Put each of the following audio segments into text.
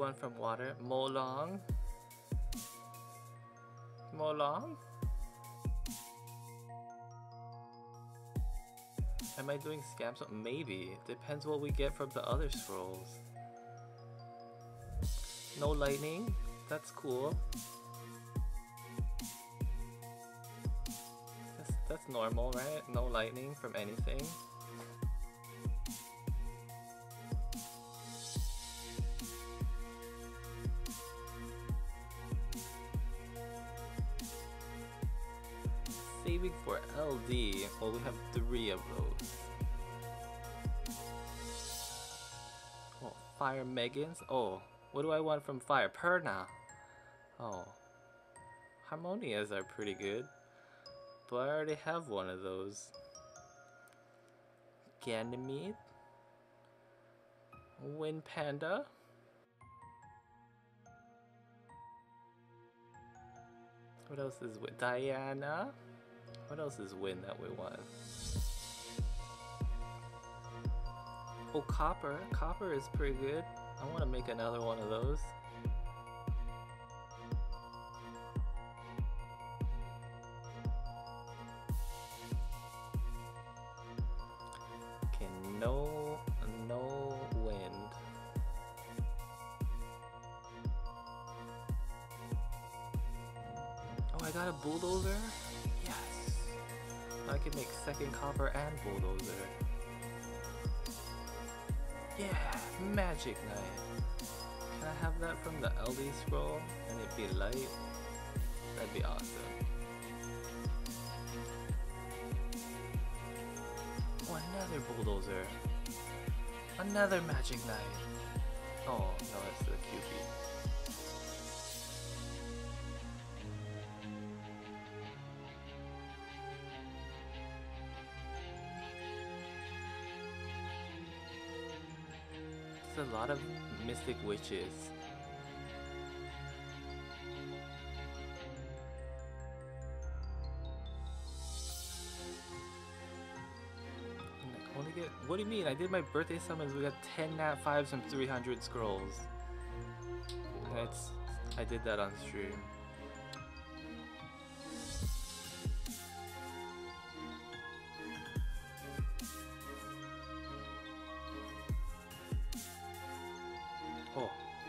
want from water? Molong? Molong? Am I doing scams? Maybe. Depends what we get from the other scrolls. No lightning? That's cool. That's normal, right? No lightning from anything. Saving for LD. Well, we have 3 of those. Oh, Fire Megans? Oh, what do I want from Fire? Perna! Oh. Harmonias are pretty good. But I already have one of those. Ganymede? Wind Panda? What else is with Diana? What else is wind that we want? Oh, Copper. Copper is pretty good. I want to make another one of those. Okay, no wind. Oh, I got a bulldozer? Yes! I can make second copper and bulldozer. Yeah, Magic Knight. Can I have that from the LD scroll and it be light? That'd be awesome. Oh, another bulldozer. Another Magic Knight. Oh, no, it's the QB. There's a lot of Mystic Witches. Only get. What do you mean? I did my birthday summons. We got 10 nat 5s and 300 scrolls. And I did that on stream. Oh.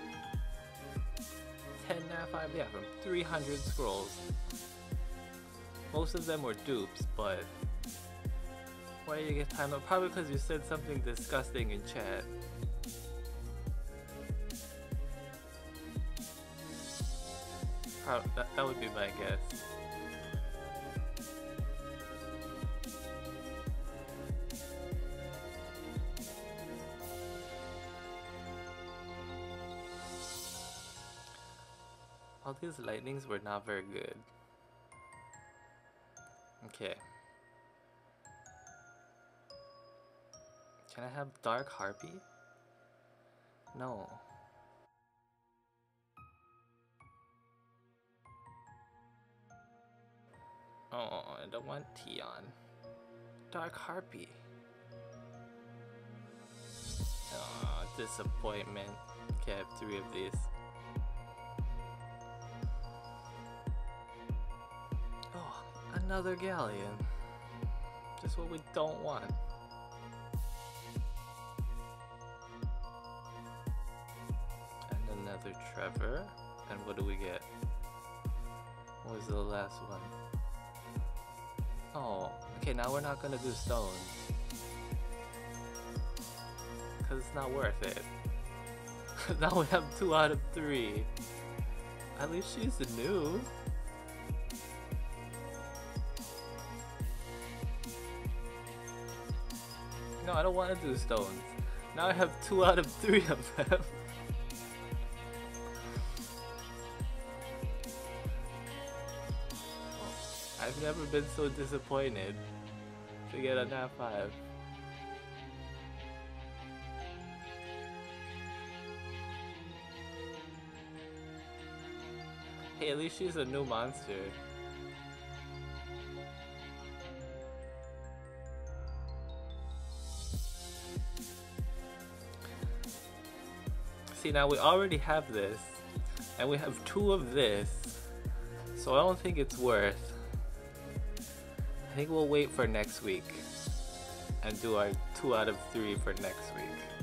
10 nat 5, yeah, from 300 scrolls. Most of them were dupes, but why do you get time up? Probably because you said something disgusting in chat. That would be my guess. All these lightnings were not very good. Okay. Can I have Dark Harpy? No. Oh, I don't want Tion. Dark Harpy. Oh, disappointment. Okay, I have 3 of these. Oh, another Galleon. Just what we don't want. Another Trevor. And what do we get? What was the last one? Oh, okay, now we're not gonna do stones. Cause it's not worth it. Now we have 2 out of 3. At least she's new. No, I don't want to do stones. Now I have 2 out of 3 of them. I've never been so disappointed to get a nat 5. Hey, at least she's a new monster. see, now we already have this, and we have 2 of this, so I don't think it's worth. I think we'll wait for next week and do our 2 out of 3 for next week.